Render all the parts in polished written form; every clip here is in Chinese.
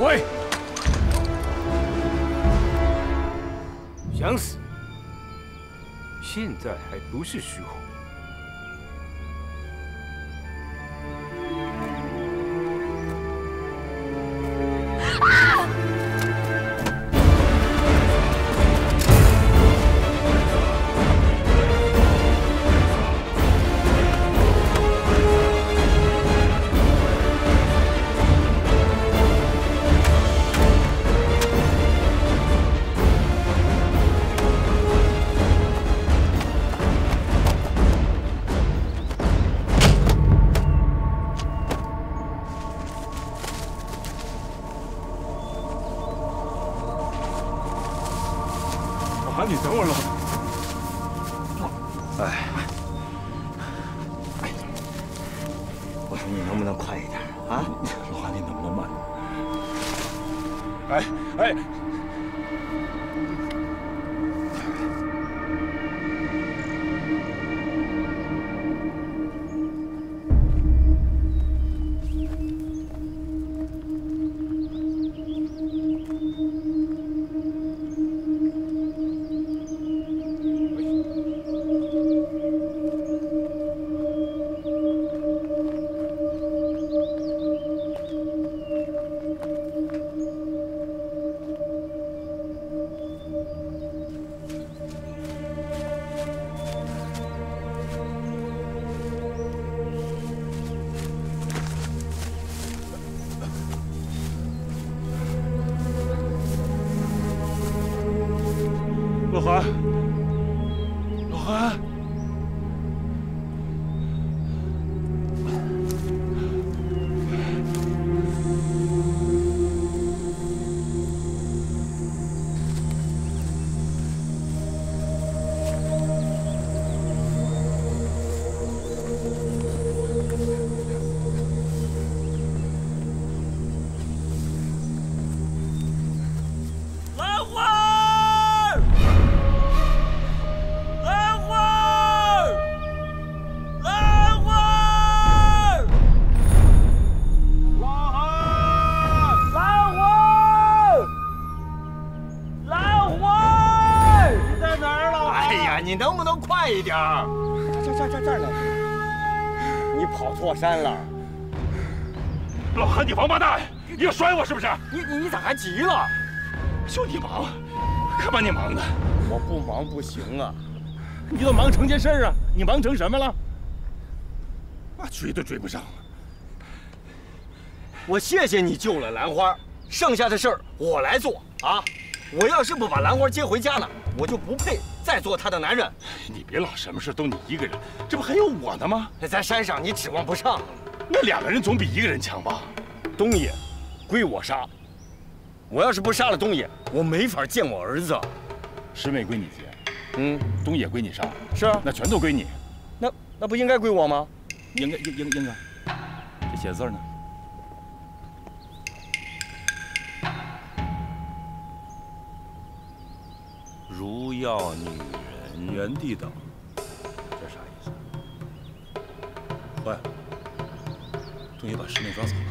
喂，想死？现在还不是时候。 你等会儿了。 我说你能不能快一点啊？ 老韩，你能不能慢点？老韩，老韩， 兰花儿！ 兰花儿，兰花儿，兰花儿，你在哪儿，老韩？ 哎呀，你能不能快一点儿？这儿呢！你跑错山了。 老韩，你王八蛋！你要甩我是不是？ 你咋还急了？ 兄弟忙，可把你忙的。 我不忙不行啊！ 你都忙成件事啊！你忙成什么了？ 那追都追不上。 我谢谢你救了兰花，剩下的事儿我来做啊！我要是不把兰花接回家呢，我就不配再做她的男人。 你别老什么事都你一个人，这不还有我呢吗？ 在山上你指望不上， 那2个人总比1个人强吧？ 东野归我杀，我要是不杀了东野，我没法见我儿子。 师妹归你接，东野归你杀， 是啊， 那全都归你。 那不应该归我吗？ 应该，这写字呢。 如要女人， 原地等，这啥意思？坏了，东野把师妹抓走了。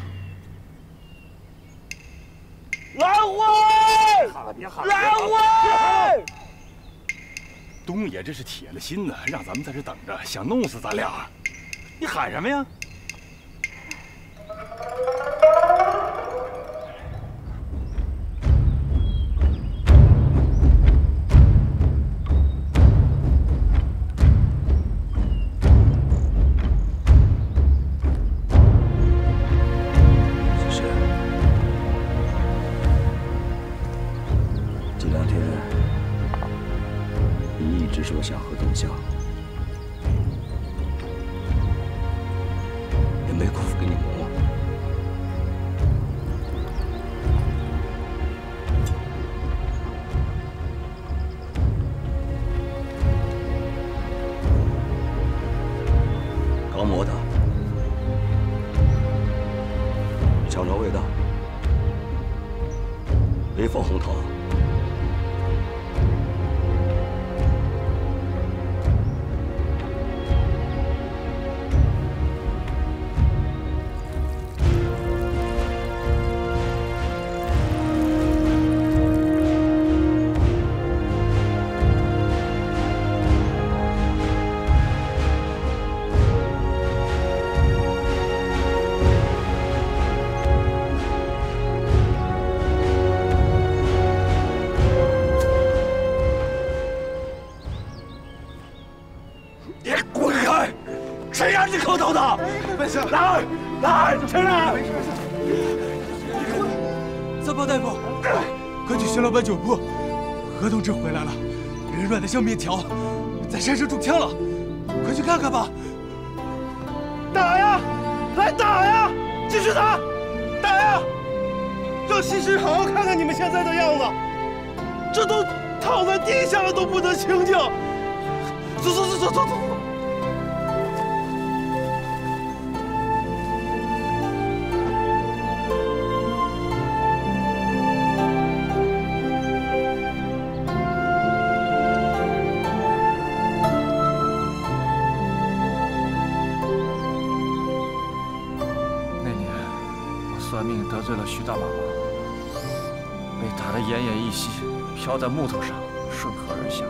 兰花，兰花！ 东野这是铁了心的，让咱们在这等着，想弄死咱俩。你喊什么呀？ 说想和董相，也没工夫跟你磨。刚磨的，尝尝味道，别放红糖。 三宝大夫，快去徐老板酒铺，何同志回来了，人软得像面条，在山上中枪了，快去看看吧！ 打呀，来打呀，继续打，打呀！让西施好好看看你们现在的样子，这都躺在地下了都不得清静。走走走走走走。 算命得罪了徐大妈妈，被打得奄奄一息，飘在木头上，顺河而下。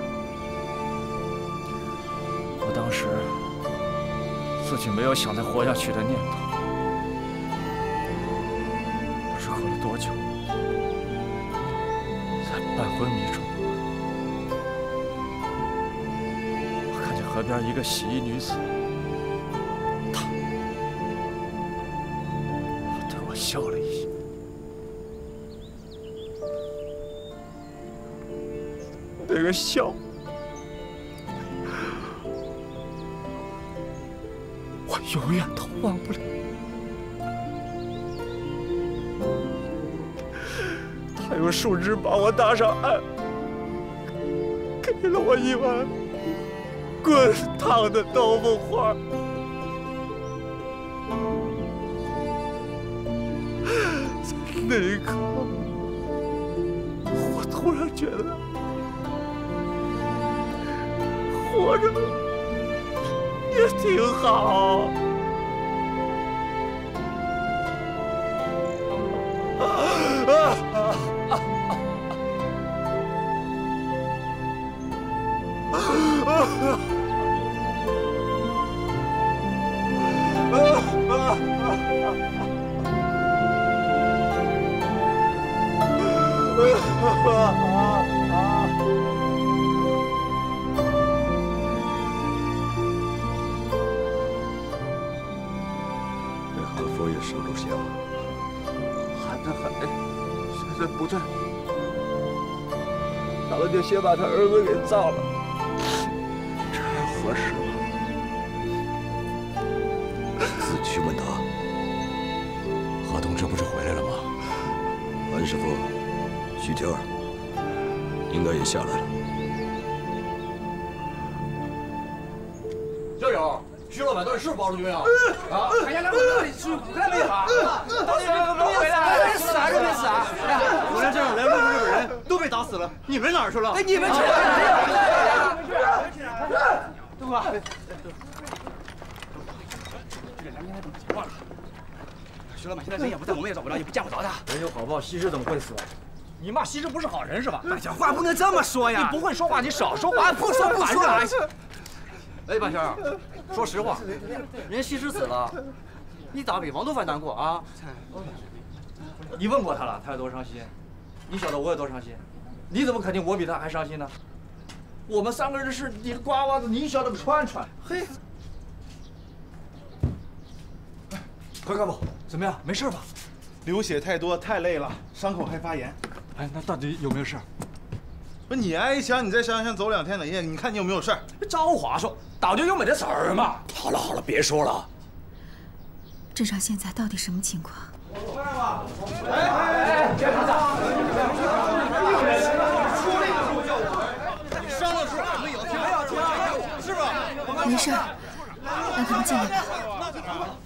我当时自己没有想再活下去的念头，不知过了多久，在半昏迷中，我看见河边一个洗衣女子。 笑了一下，那个笑，我永远都忘不了。他用树枝把我搭上岸，给了我一碗滚烫的豆腐花。 那一刻，我突然觉得活着也挺好。 那韩佛也收住些了。 喊着喊着，现在不对，他们就先把他儿子给葬了，这还合适吗？ 自己去问他。何同志不是回来了吗？韩师傅、徐天儿应该也下来了。 校友，徐老板到底是保住没有？啊！ 哎呀，到底是回来没有啊？到底没回来？没死啊？是没死啊？ 我们这儿来路的日本人都被打死了，你们哪儿去了？ 哎，你们去哪儿去了？东哥，这两天怎么情况了？徐老板现在人也不在，我们也找不着，也不见不着他。 人有好报，西施怎么会死？你骂西施不是好人是吧？ 这话不能这么说呀！ 你不会说话，你少说话。 不说不说。 哎，半仙，说实话，人西施死了，你咋比王多凡难过啊？你问过他了，他有多伤心？你晓得我有多伤心？你怎么肯定我比他还伤心呢？我们三个人的事，你瓜娃子，你晓得个串串。嘿，何干部，怎么样？没事吧？ 流血太多，太累了，伤口还发炎。 哎，那到底有没有事？ 不，你挨一枪，你在山上走2天2夜，你看你有没有事儿？ 照话说，到底有没得事儿嘛？ 好了好了，别说了。 镇上现在到底什么情况？没事，让他们进来吧。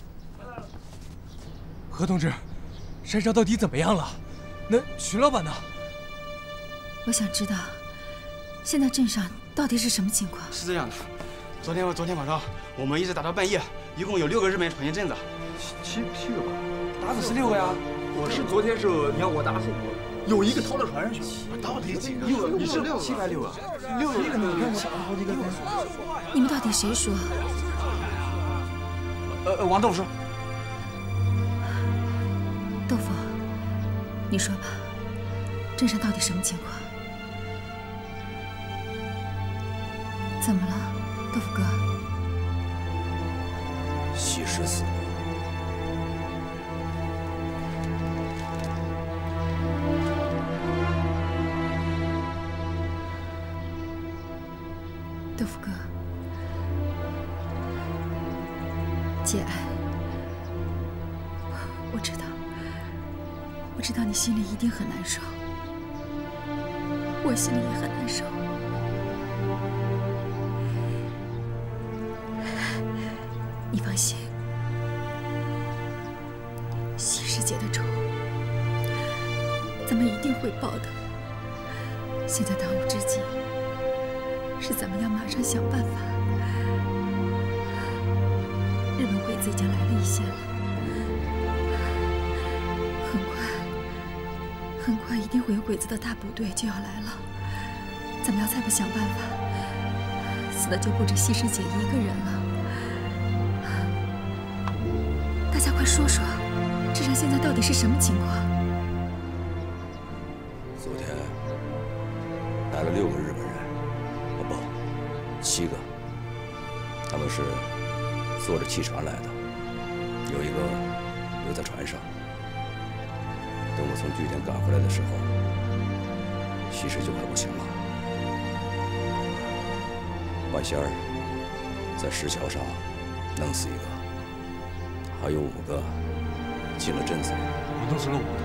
何同志，山上到底怎么样了？那徐老板呢？ 我想知道，现在镇上到底是什么情况？ 是这样的，昨天晚上我们一直打到半夜，一共有6个日本人闯进镇子。 七个吧？打死是6个呀。我是昨天是，你看我打死5个，有一个逃到船上去了。 到底几个？ 你是760个，6个，你看抢了好几个。 你们到底谁说？ 王豆腐说。 豆腐，你说吧，镇上到底什么情况？怎么了，豆腐哥？ 西施死了。 节哀，我知道你心里一定很难受，我心里也很难受。你放心，西世界的仇，咱们一定会报的。现在当务之急是咱们要马上想办法。日本鬼子已经来了一线了，很快一定会有鬼子的大部队就要来了。咱们要再不想办法，死的就不止西施姐一个人了。大家快说说，镇上现在到底是什么情况？ 昨天来了6个日本人，哦不，7个，他们是坐着汽船来的，有一个留在船上。等我从据点赶回来的时候，西施就快不行了。万仙儿在石桥上弄死一个，还有5个进了镇子里。 我弄死了5个，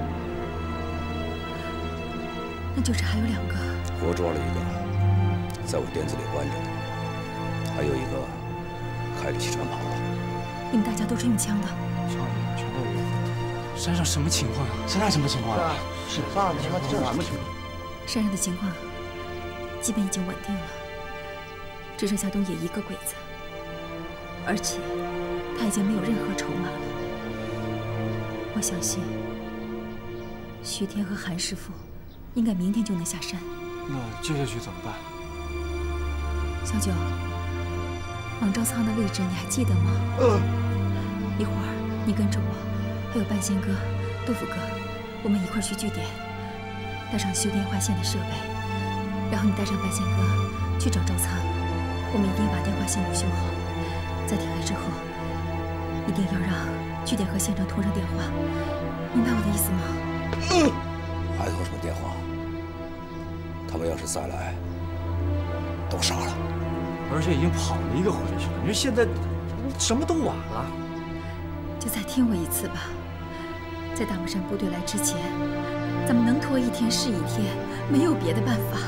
那就是还有2个。 活捉了一个，在我店子里关着的，还有一个开着汽船跑了。 你们大家都是用枪的？ 枪也全都有。山上什么情况呀？山上什么情况啊？ 是山上什么情况？ 山上的情况基本已经稳定了，只剩下东野一个鬼子，而且他已经没有任何筹码了。我相信徐天和韩师傅应该明天就能下山。 那接下去怎么办？ 小九，王昭仓的位置你还记得吗？一会儿你跟着我，还有半仙哥、豆腐哥，我们一块去据点，带上修电话线的设备，然后你带上半仙哥去找昭仓，我们一定把电话线路修好。在天黑之后，一定要让据点和县城通上电话，明白我的意思吗？ 还通什么电话？他们要是再来，都杀了。 而且已经跑了1个回去了，你说现在什么都晚了。 就再听我一次吧，在大木山部队来之前，咱们能拖1天是1天，没有别的办法。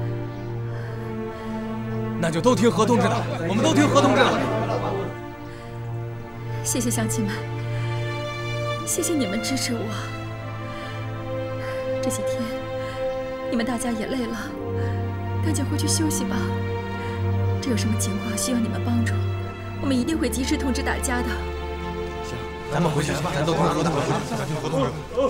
那就都听何同志的，我们都听何同志的。 谢谢乡亲们，谢谢你们支持我。这几天你们大家也累了，赶紧回去休息吧。这有什么情况需要你们帮助，我们一定会及时通知大家的。 行，咱们回去，咱都听何同志，咱听何同志。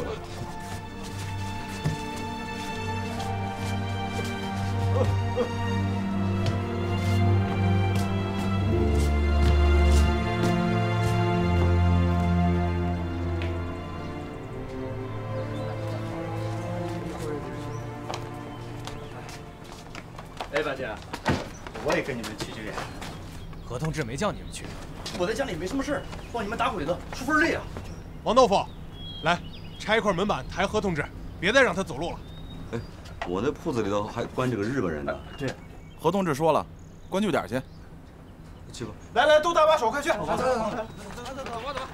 哎，八姐，我也跟你们去据点。 何同志没叫你们去。 我在家里没什么事儿，帮你们打鬼子出份力啊。 王豆腐，来拆一块门板抬何同志，别再让他走路了。 哎，我那铺子里头还关着个日本人呢。 对， 何同志说了，关据点去。 去吧。 来，都搭把手，快去！ 走，我走。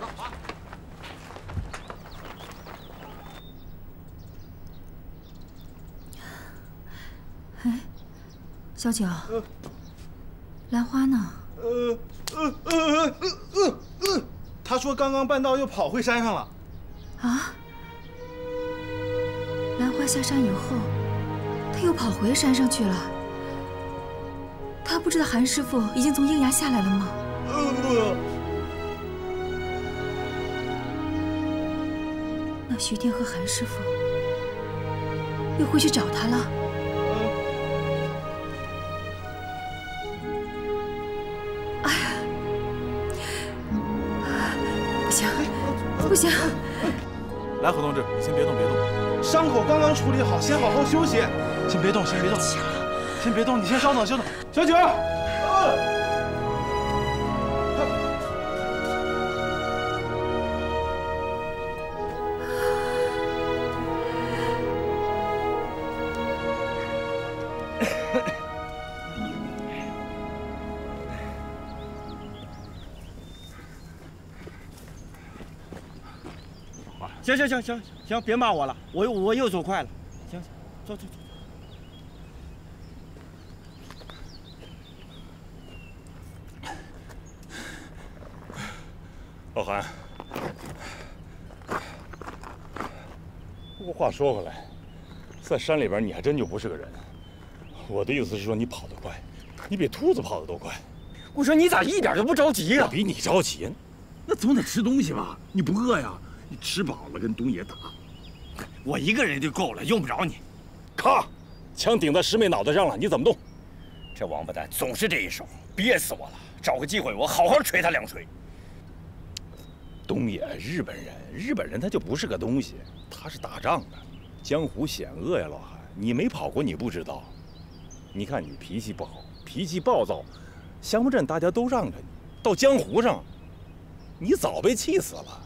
哎，小九，兰花呢？ 他说刚刚半道又跑回山上了。 啊？兰花下山以后，他又跑回山上去了。他不知道韩师傅已经从鹰崖下来了吗？那徐天和韩师傅又回去找他了。哎呀，不行！ 来，何同志，你先别动， 伤口刚刚处理好，先好好休息。 先别动，先别动，你先稍等。 小九， 行，别骂我了，我又走快了。行，走。 老韩，不过话说回来，在山里边你还真就不是个人。我的意思是说，你跑得快，你比兔子跑得都快。 我说你咋一点都不着急呀？ 我比你着急。 那总得吃东西吧？你不饿呀？你吃饱了跟东野打。 我一个人就够了，用不着你。 咔，枪顶在师妹脑袋上了，你怎么动？ 这王八蛋总是这一手，憋死我了！找个机会，我好好捶他2锤。 东野，日本人他就不是个东西，他是打仗的，江湖险恶呀，老韩，你没跑过你不知道。你看你脾气不好，脾气暴躁，乡府镇大家都让着你，到江湖上，你早被气死了。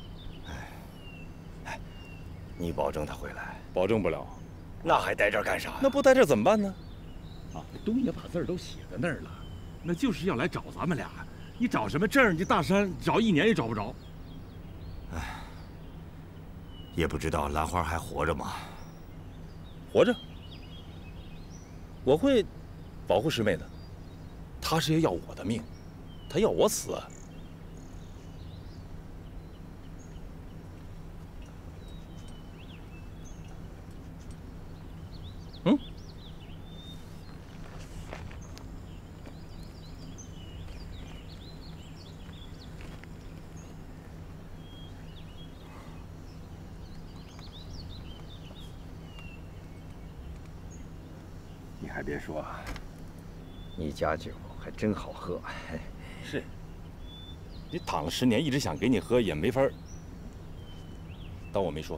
哎，你保证他回来？ 保证不了。 那还待这儿干啥呀？ 那不待这儿怎么办呢？ 啊，东野把字儿都写在那儿了，那就是要来找咱们俩。你找什么证？你大山找1年也找不着。 哎，也不知道兰花还活着吗？ 活着。我会保护师妹的。她是要我的命，她要我死。嗯。 你还别说，你家酒还真好喝。 是，你躺了10年，一直想给你喝，也没法。当我没说。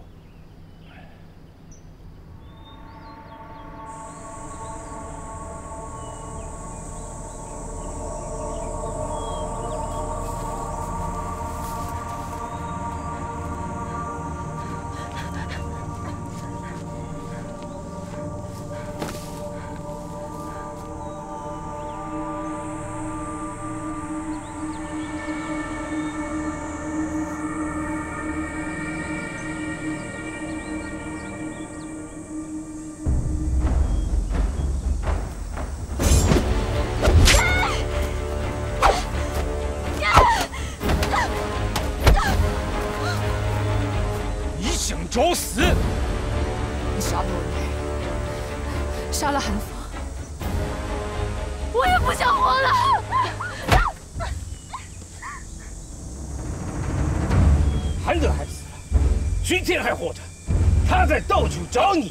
找死！ 你杀了我女人，杀了韩风，我也不想活了。 韩德还死了，徐天还活着，他在到处找你。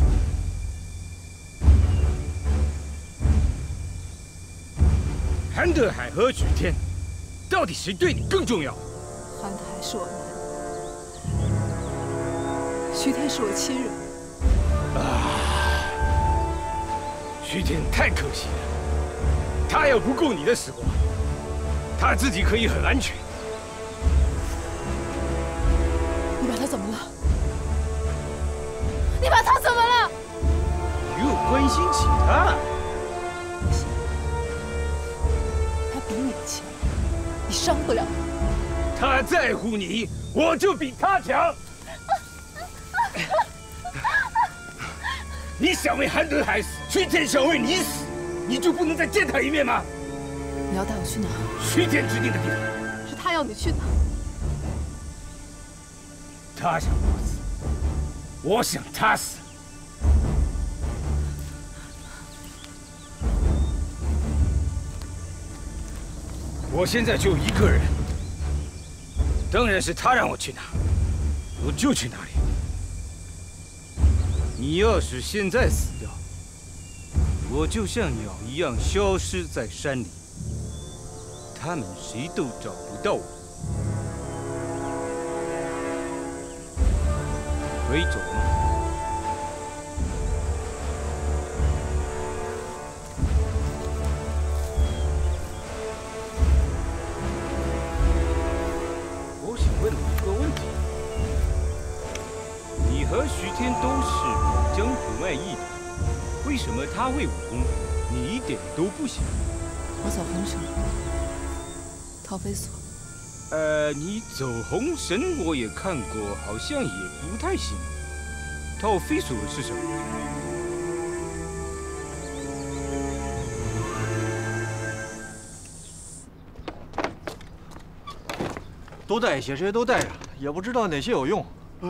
韩德海和徐天，到底谁对你更重要？ 韩德海是我男人。徐天是我亲人。 徐天太可惜了，他要不顾你的死活，他自己可以很安全。 你把他怎么了？你把他怎么了？ 你又关心起他？ 不行，他比你强，你伤不了他。 他在乎你，我就比他强。你想为韩德海死，徐天想为你死，你就不能再见他一面吗？ 你要带我去哪？ 徐天指定的地方。 是他要你去哪？ 他想我死，我想他死。我现在就一个人，当然是他让我去哪，我就去哪里。你要是现在死掉，我就像鸟一样消失在山里，他们谁都找不到我。可以走吗？我想问你一个问题：你和徐天都是江湖卖艺的，为什么他会武功，你一点都不行？ 我走红绳，逃飞所。 你走红绳我也看过，好像也不太行。套飞鼠是什么？ 都带一些，这些都带着，也不知道哪些有用。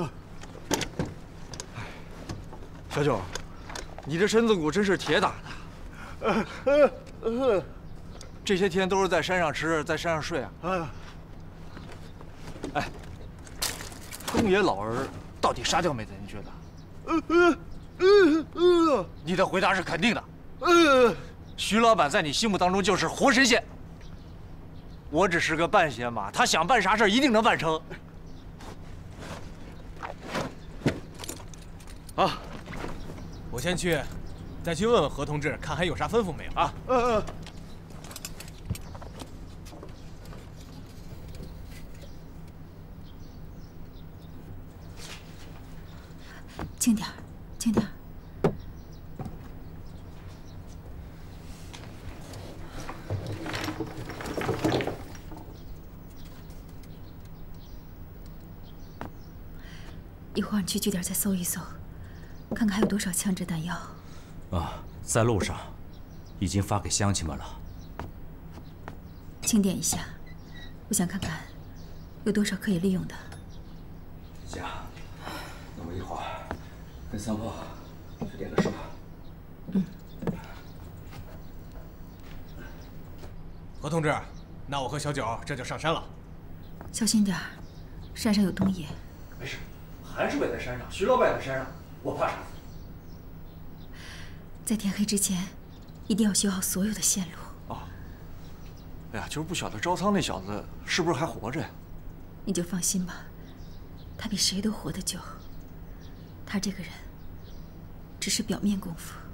小九，你这身子骨真是铁打的。这些天都是在山上吃，在山上睡啊。哎，东野老儿到底杀掉没得？你觉得？你的回答是肯定的。徐老板在你心目当中就是活神仙。我只是个半仙马，他想办啥事一定能办成。 啊，我先去，再去问问何同志，看还有啥吩咐没有啊？ 轻点儿，轻点儿。一会儿你去据点再搜一搜，看看还有多少枪支弹药。 啊，在路上，已经发给乡亲们了。 清点一下，我想看看有多少可以利用的。 姐，那么一会儿跟三炮去点个哨。 何同志，那我和小九这就上山了。 小心点儿，山上有东野。 没事，韩师伟在山上，徐老板在山上，我怕啥？ 在天黑之前，一定要修好所有的线路。 哦。哎呀，就是不晓得招仓那小子是不是还活着呀？ 你就放心吧，他比谁都活得久。他这个人，只是表面功夫。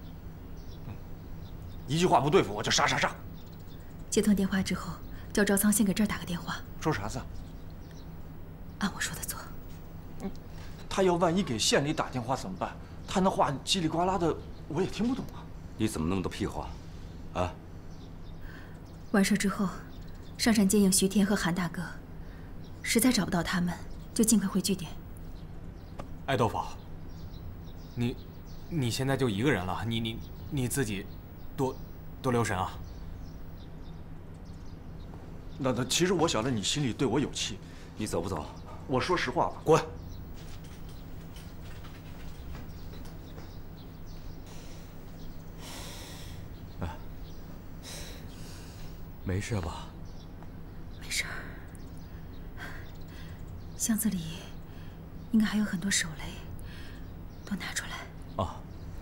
一句话不对付，我就杀。 接通电话之后，叫招仓先给这儿打个电话。 说啥子？ 按我说的做。 他要万一给县里打电话怎么办？他那话叽里呱啦的，我也听不懂啊。 你怎么那么多屁话？啊？ 完事之后，上山接应徐天和韩大哥。实在找不到他们，就尽快回据点。 哎，豆腐，你现在就一个人了，你自己多留神啊。 那其实我晓得你心里对我有气， 你走不走？ 我说实话吧， 滚！ 哎，没事吧？ 没事儿。箱子里应该还有很多手雷，都拿出来。 啊。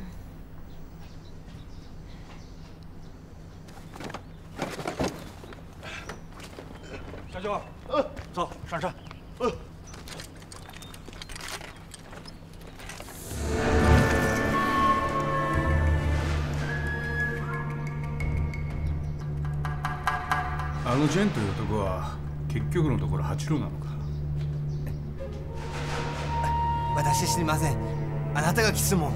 小九，走上山。 あのジェンという男は結局のところ八郎なのか。 私知りません。あなたが質問。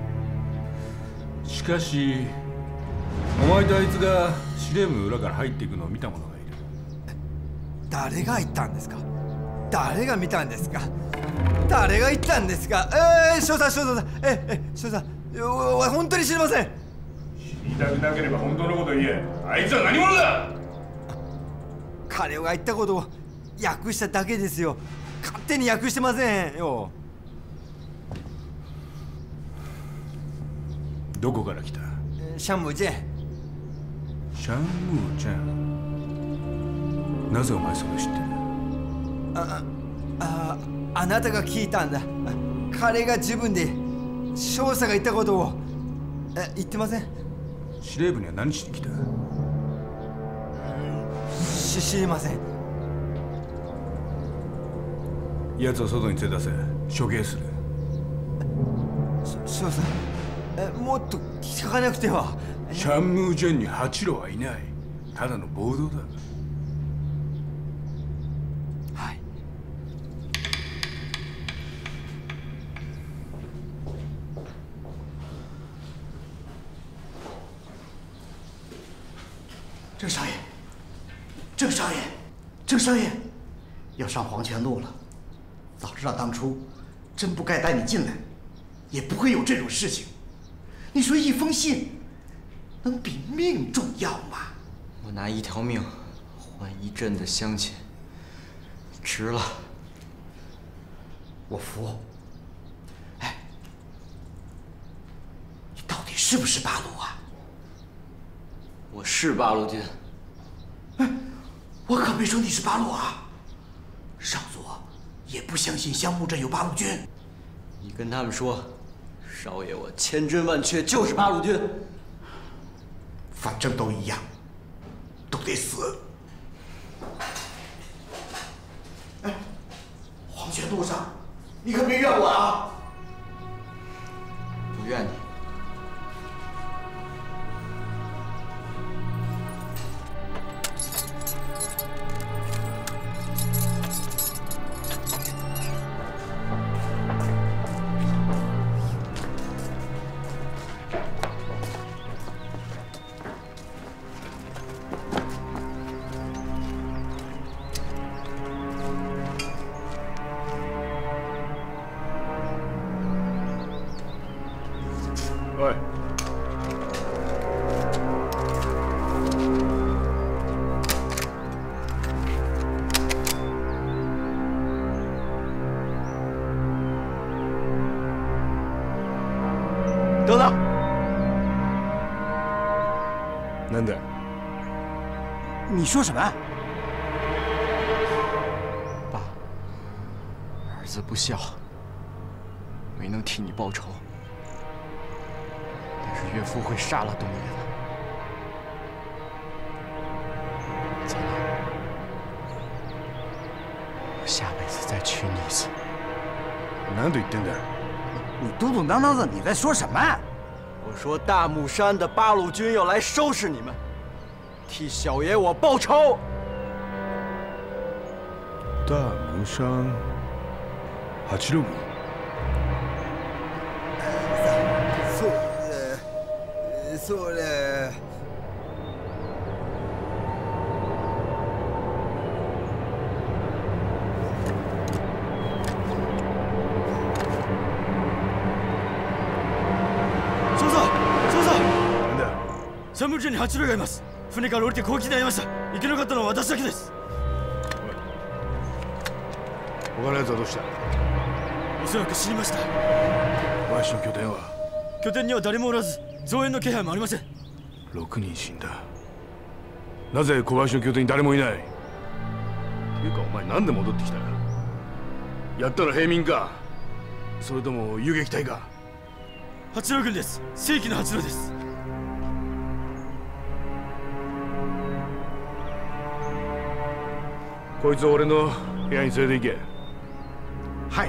しかしお前とあいつが司令部の裏から入っていくのを見た者がいる。 誰が言ったんですか？誰が見たんですか？誰が言ったんですか？少佐さん、少佐、本当に知りません。 知りたくなければ本当のこと言え。あいつは何者だ？ 彼が言ったことを訳しただけですよ。勝手に訳してませんよ。 どこから来た？ シャンムージェン。 シャンムージェン。なぜお前それを知ってる？ あなたが聞いたんだ。彼が自分で少佐が言ったことを言ってません。 司令部には何しに来た？ 知りません。 奴を外に連れ出せ。処刑する。 少佐、もっと聞かなくては。 シャンムージェンに八郎はいない。ただの暴動だ。 はい。 郑少爷，郑少爷， 郑少爷，要上黄泉路了。早知道当初，真不该带你进来，也不会有这种事情。你说一封信，能比命重要吗？ 我拿一条命换一阵的乡亲，值了。 我服。哎，你到底是不是八路啊？ 我是八路军。 哎，我可没说你是八路啊。少佐也不相信香木镇有八路军。 你跟他们说，少爷我千真万确就是八路军。 反正都一样，都得死。哎，黄泉路上，你可别怨我啊！ 不怨你。 喂， 等等， なんだ？ 你说什么？ 爸，儿子不孝，没能替你报仇。但是岳父会杀了东爷的。走了，我下辈子再娶你一次。 何度言ってんだ？ 你嘟嘟囔囔的，你在说什么？ 我说大木山的八路军要来收拾你们，替小爷我报仇。 大木山八路軍。 そうね。 少佐、少佐。なんだ。シャム鎮に八路がいます。船から降りて攻撃に遭いました。行けなかったのは私だけです。 他のやつはどうした？ おそらく死にました。 小林の拠点は？ 拠点には誰もおらず。増援の気配もありません。 6人死んだ。なぜ小林の拠点に誰もいない？っていうかお前なんで戻ってきた？やったら平民か？それとも遊撃隊か？ 八路軍です。正規の八路です。 こいつを俺の部屋に連れて行け。 はい。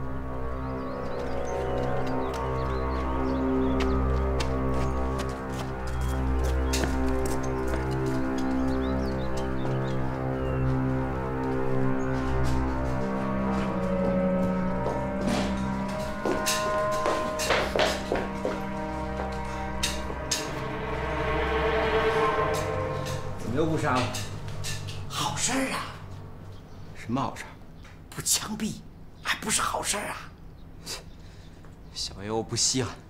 又不杀了？ 好事儿啊！ 什么好事？ 不枪毙，还不是好事儿啊！ 小爷我不稀罕。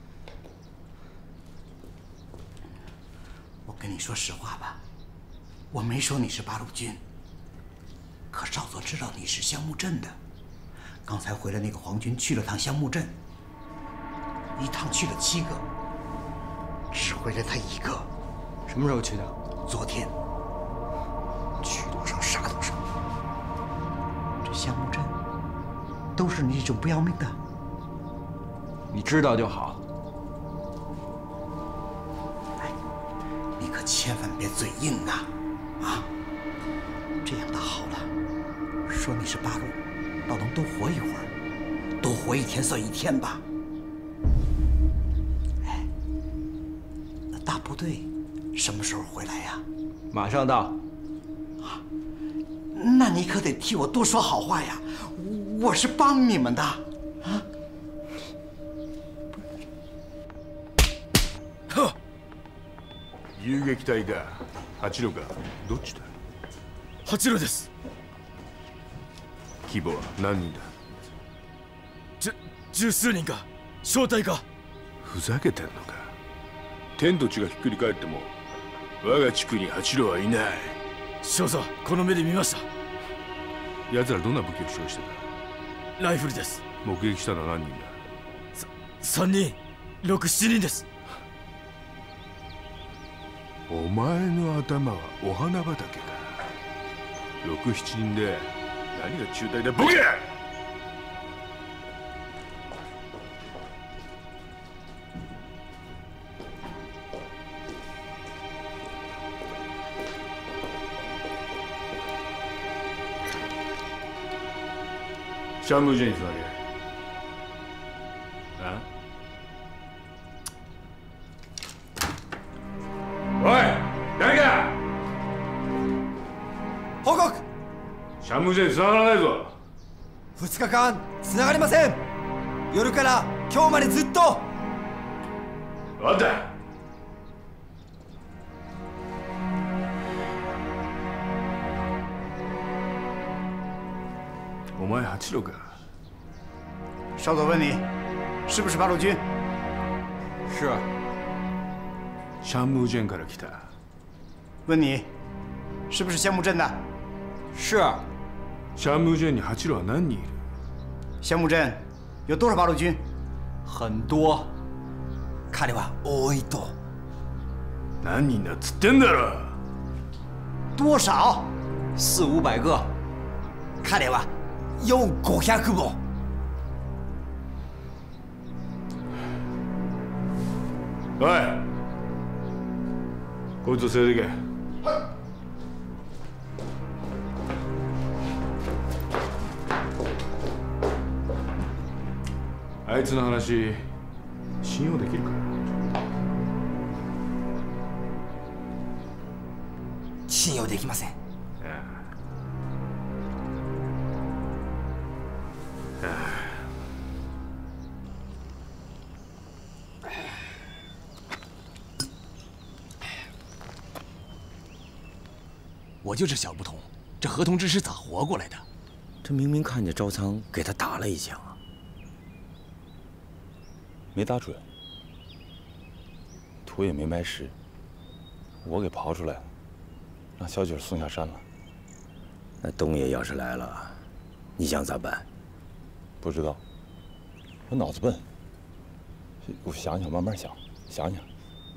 我跟你说实话吧，我没说你是八路军，可少佐知道你是香木镇的。刚才回来那个皇军去了趟香木镇，一趟去了7个，只回来他1个。 什么时候去的？ 昨天。去多少杀多少。这香木镇都是你这种不要命的。 你知道就好。 哎，你可千万别嘴硬啊！啊，这样倒好了，说你是八路，倒能多活一会儿，多活1天算1天吧。哎，那大部队什么时候回来呀？ 马上到。 啊，那你可得替我多说好话呀！我是帮你们的啊。 遊撃隊か八路かどっちだ？ 八郎です。 規模は何人だ。 十数人か正体か。 ふざけてんのか。天と地がひっくり返っても我が地区に八郎はいない。 少佐、この目で見ました。 奴らどんな武器を使用してた。 ライフルです。 目撃したのは何人だ。 3人、6、7人です。 お前の頭はお花畑か。6、7人で何が中隊だボケ。シャムジェに座れ。あ？おい、誰か！ 報告！ シャムジェに繋がらないぞ。 2日間繋がりません。夜から今日までずっと。 わかった。お前八郎か。 少佐问你，是不是八路军？ 是啊。シャムジェンから来た。 问你，是不是香木镇的？ 是啊。 シャムジェンに八郎は何人いる？ 香木镇有多少八路军？ 很多。彼は多いと。 何人だっつってんだろ。 多少 ？4、500个。彼は4、500本。 おい、こいつを連れてけ。あいつの話信用できるか。 信用できません。 我就是想不通，这何同志是咋活过来的？ 这明明看见招仓给他打了一枪啊， 没打准，土也没埋实，我给刨出来了，让小九送下山了。 那东爷要是来了，你想咋办？ 不知道，我脑子笨，我想想，慢慢想，想想。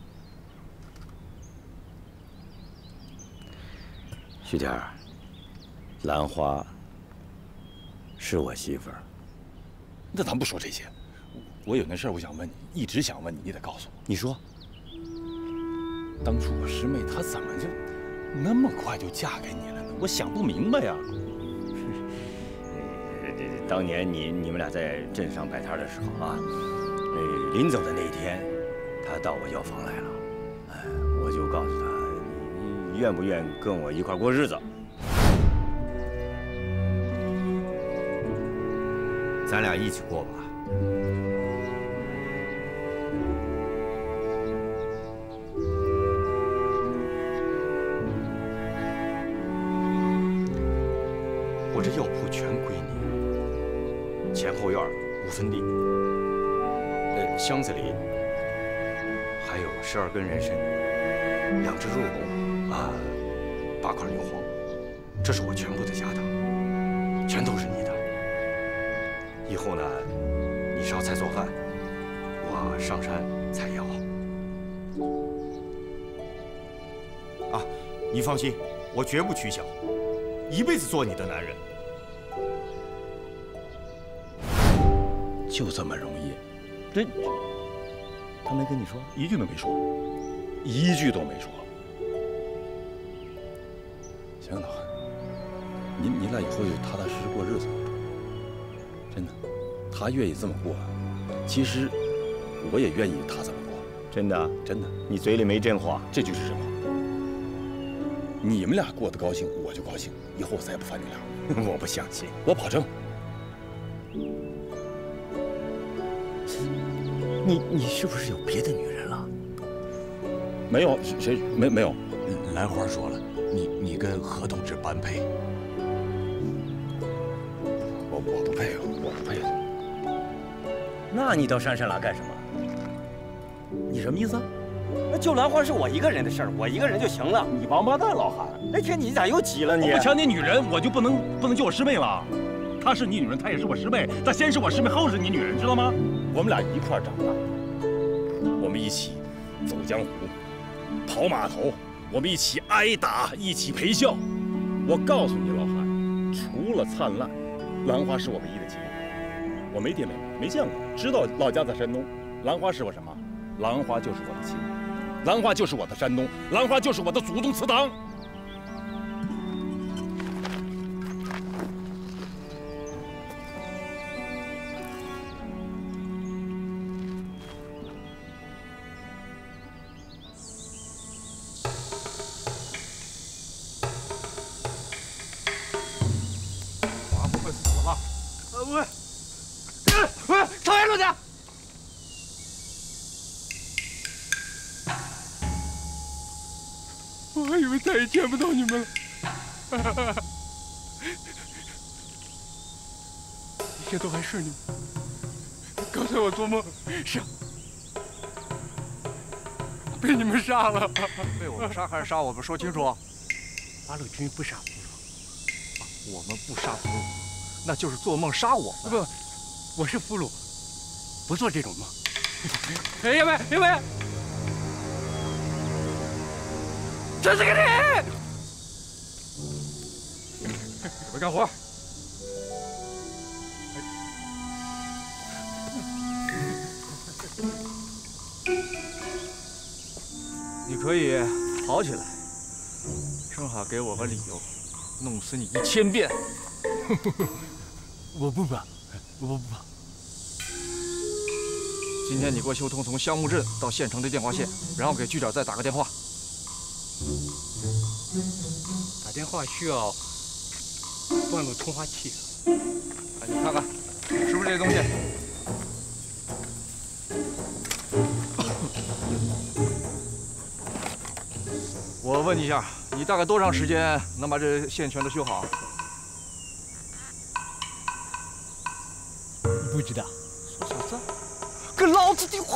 徐天儿，兰花是我媳妇儿。 那咱不说这些，我有件事我想问你，一直想问你，你得告诉我。 你说， 当初我师妹她怎么就那么快就嫁给你了呢？我想不明白呀。 当年你们俩在镇上摆摊的时候啊，临走的那一天，她到我药房来了，我就告诉她。你愿不愿跟我一块过日子？ 咱俩一起过吧。 我这药铺全归你，前后院5分地，箱子里还有12根人参，2只入狗啊，8块牛黄，这是我全部的家当，全都是你的。以后呢，你烧菜做饭，我上山采药。 啊，你放心，我绝不取消，一辈子做你的男人。 就这么容易？这他没跟你说？一句都没说，一句都没说。行了，你俩以后就踏踏实实过日子。真的，他愿意这么过，其实我也愿意他这么过。 真的？ 真的。 你嘴里没真话， 这就是真话。你们俩过得高兴，我就高兴。以后我再也不烦你俩。 我不相信， 我保证。 你是不是有别的女人了？ 没有，谁没有？ 兰花说了，你跟何同志般配。 我不配，我不配。 那你到山上来干什么？你什么意思？那救兰花是我一个人的事儿，我一个人就行了。你王八蛋，老韩！那天你咋又急了你？ 我不抢你女人，我就不能救我师妹了。她是你女人，她也是我师妹。她先是我师妹，后是你女人，知道吗？我们俩一块儿长大，我们一起走江湖，跑码头，我们一起挨打，一起陪笑。我告诉你，老韩，除了灿烂，兰花是我唯一的亲人。我没爹妹妹，没见过，知道老家在山东。兰花是我什么？兰花就是我的亲人，兰花就是我的山东，兰花就是我的祖宗祠堂。 华不会死了？喂，朝阳路去！ 我还以为再也见不到你们了。一切都还顺利吗？刚才我做梦被你们杀了。 被我们杀还是杀我们？说清楚。 八路军不杀俘虏。 我们不杀俘虏，那就是做梦杀我们。 不，我是俘虏，不做这种梦。哎，杨梅，杨梅，这是个你！ 准备干活。你可以跑起来，正好给我个理由，弄死你1000遍。 我不怕，我不怕。 今天你给我修通从香木镇到县城的电话线，然后给据点再打个电话。 打电话需要万路通话器。 哎，你看看，是不是这东西？我问你一下，你大概多长时间能把这线全都修好？ 不知道。 说小子，跟老子订婚！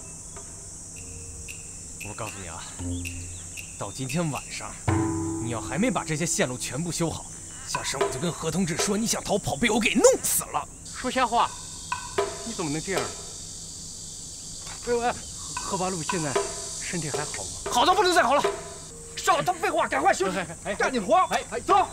我告诉你啊，到今天晚上，你要还没把这些线路全部修好，下山我就跟何同志说你想逃跑，被我给弄死了。 说瞎话！你怎么能这样？喂，何八路现在身体还好吗？ 好到不能再好了。少他废话，赶快休息，干你的活！哎，走。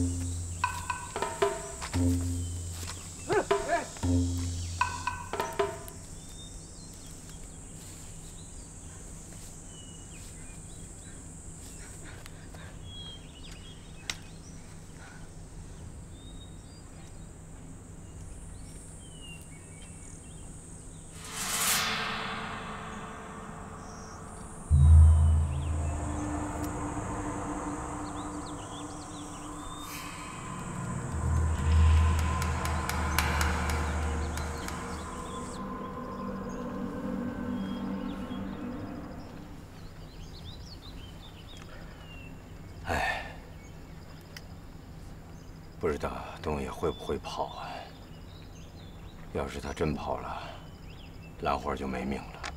不知道东野会不会跑啊？要是他真跑了，兰花就没命了。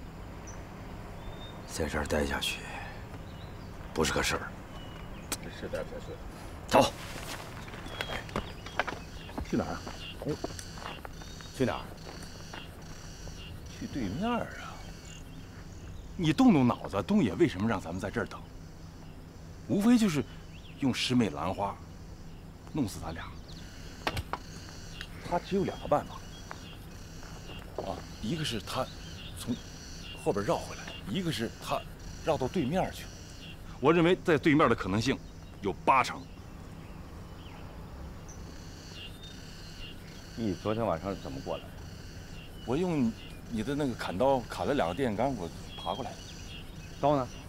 在这儿待下去不是个事儿。 是待不下去了。 走。 去哪儿啊？哎，去哪儿？去对面啊！你动动脑子，东野为什么让咱们在这儿等？无非就是用师妹兰花弄死咱俩。他只有2个办法啊，一个是他从后边绕回来，一个是他绕到对面去。我认为在对面的可能性有8成。 你昨天晚上是怎么过来的？ 我用你的那个砍刀砍了2个电线杆，我爬过来的。 刀呢？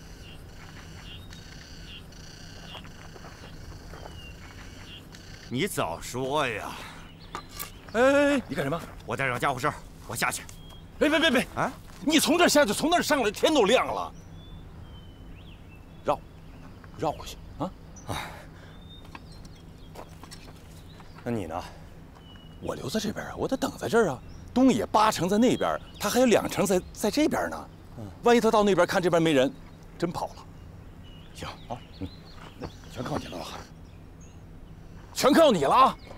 你早说呀！ 哎，你干什么？ 我带上家伙事儿，我下去。 别啊！你从这儿下去，从那儿上来，天都亮了。绕。 绕过去啊！ 那你呢？ 我留在这边啊，我得等在这儿啊。东野8成在那边，他还有2成在这边呢。万一他到那边看这边没人，真跑了。行啊，全靠你了，老韩，全靠你了啊！